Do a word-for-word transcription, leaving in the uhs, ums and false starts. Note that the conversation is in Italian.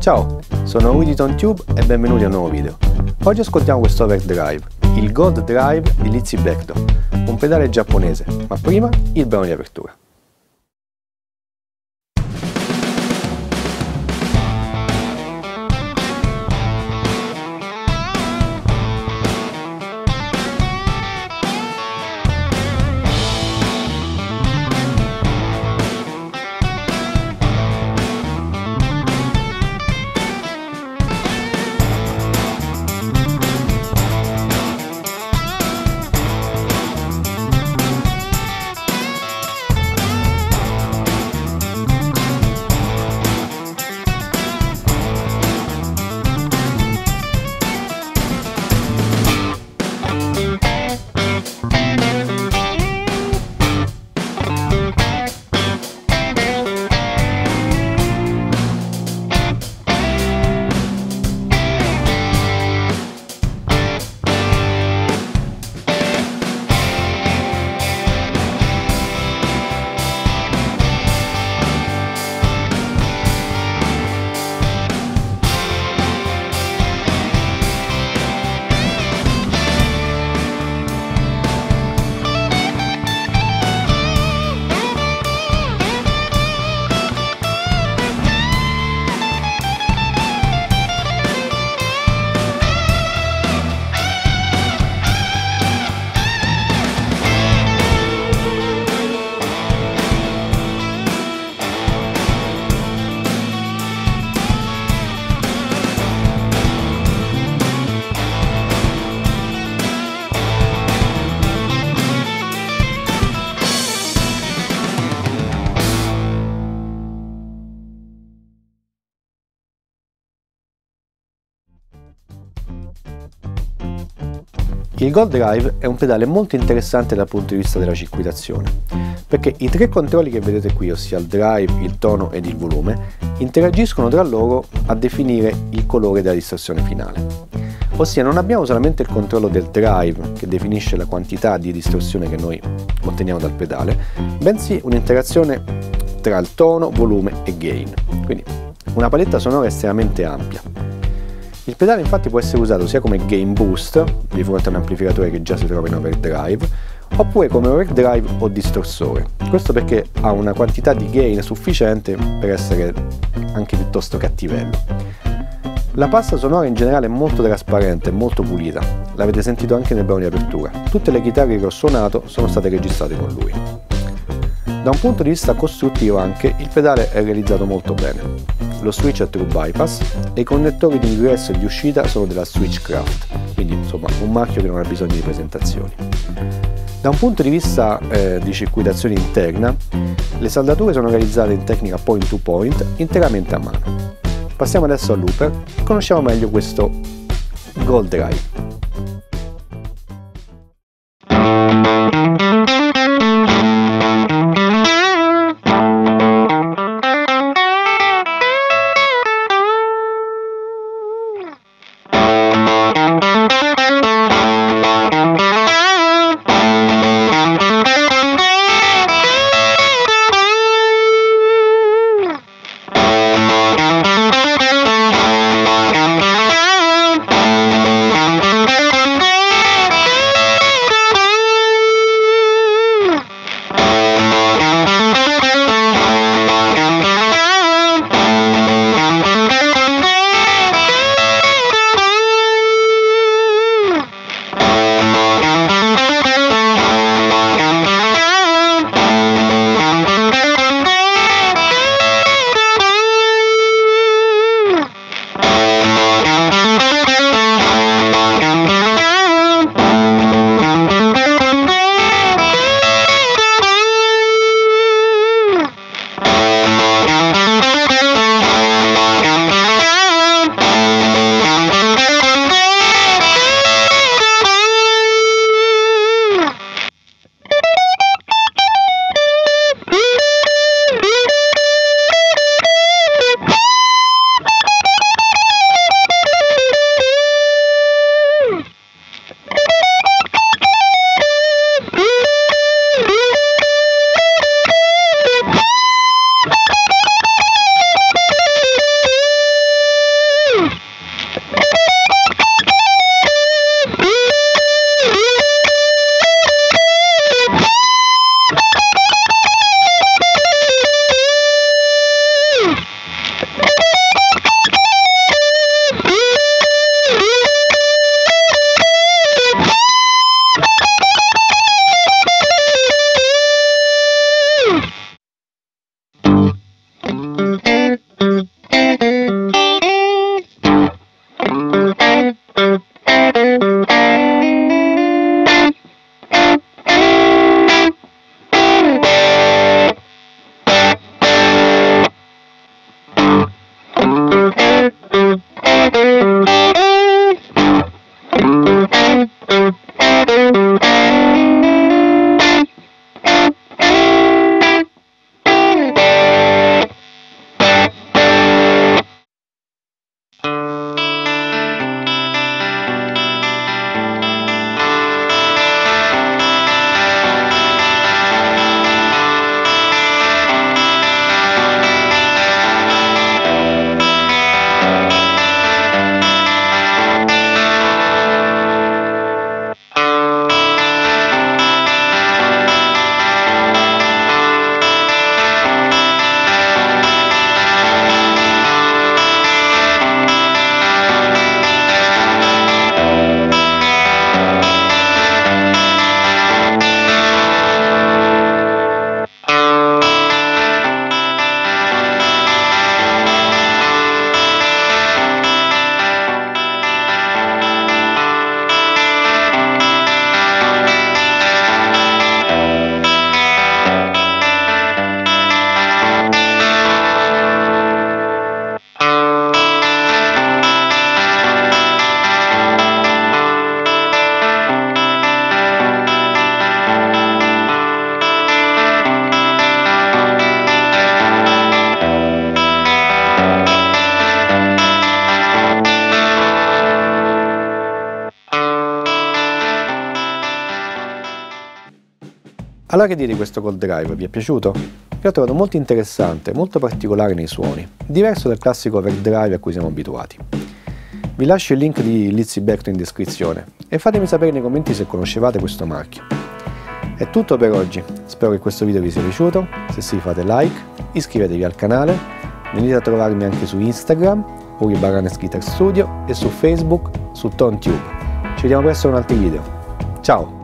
Ciao, sono UiditonTube e benvenuti a un nuovo video. Oggi ascoltiamo questo overdrive, il Gold Drive di Lizzy Becto, un pedale giapponese, ma prima il brano di apertura. Il Gold Drive è un pedale molto interessante dal punto di vista della circuitazione, perché i tre controlli che vedete qui, ossia il drive, il tono ed il volume, interagiscono tra loro a definire il colore della distorsione finale. Ossia non abbiamo solamente il controllo del drive che definisce la quantità di distorsione che noi otteniamo dal pedale, bensì un'interazione tra il tono, volume e gain, quindi una paletta sonora estremamente ampia. Il pedale infatti può essere usato sia come gain boost di fronte a un amplificatore che già si trova in overdrive, oppure come overdrive o distorsore. Questo perché ha una quantità di gain sufficiente per essere anche piuttosto cattivello. La pasta sonora in generale è molto trasparente e molto pulita, l'avete sentito anche nel brano di apertura. Tutte le chitarre che ho suonato sono state registrate con lui. Da un punto di vista costruttivo anche il pedale è realizzato molto bene. Lo switch è True Bypass e i connettori di ingresso e di uscita sono della Switchcraft, quindi insomma un marchio che non ha bisogno di presentazioni. Da un punto di vista eh, di circuitazione interna, le saldature sono realizzate in tecnica point to point interamente a mano. Passiamo adesso al looper e conosciamo meglio questo Gold Drive. Allora, che dire di questo Gold Drive? Vi è piaciuto? Io l'ho trovato molto interessante, molto particolare nei suoni, diverso dal classico overdrive a cui siamo abituati. Vi lascio il link di Lizzy Becton in descrizione e fatemi sapere nei commenti se conoscevate questo marchio. È tutto per oggi, spero che questo video vi sia piaciuto, se sì fate like, iscrivetevi al canale, venite a trovarmi anche su Instagram, Uri Baranes Guitar Studio, e su Facebook, su ToneTube. Ci vediamo presto con altri video. Ciao!